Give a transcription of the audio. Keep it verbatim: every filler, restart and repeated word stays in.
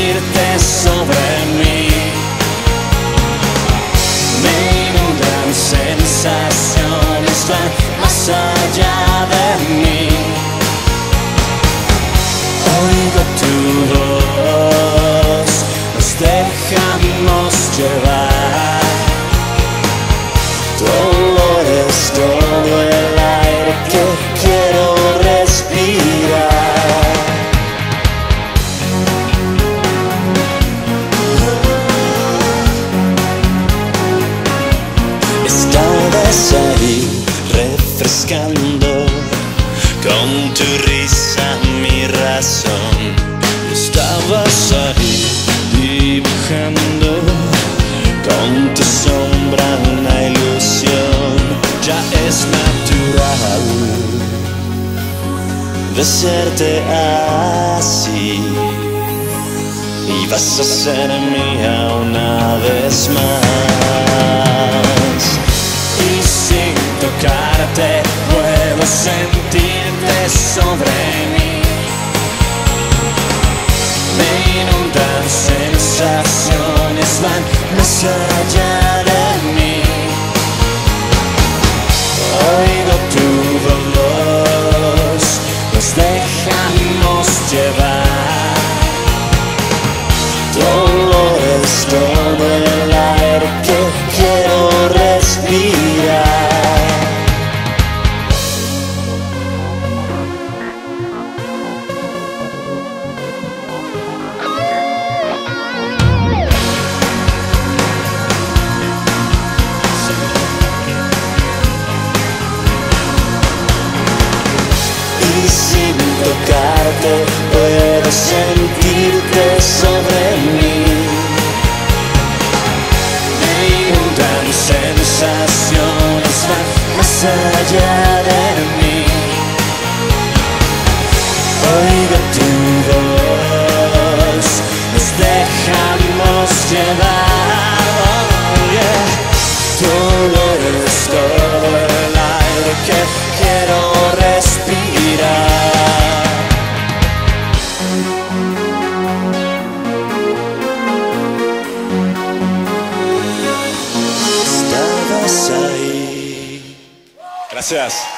sentirte sobre mí. Me inundan sensaciones, van más allá de mí. Oigo tu voz, nos dejamos llevar. Tu olor es todo el aire que quiero respirar. Estabas ahí refrescando con tu risa mi razón. Estabas ahí dibujando con tu sombra una ilusión. Ya es natural besarte así, y vas a ser mía una vez más. Y sin tocarte puedo sentirte sobre mí. Me inundan sensaciones, van más allá de mí. Oigo tu voz, nos dejamos llevar. Tu olor es todo el aire que quiero respirar. Y sin tocarte puedo sentirte sobre mí. Me inundan sensaciones, van más allá de mí. Oigo tu voz, nos dejamos llevar. Oh, yeah. Tu olor es todo el aire que quiero respirar. Estabas ahí. Gracias.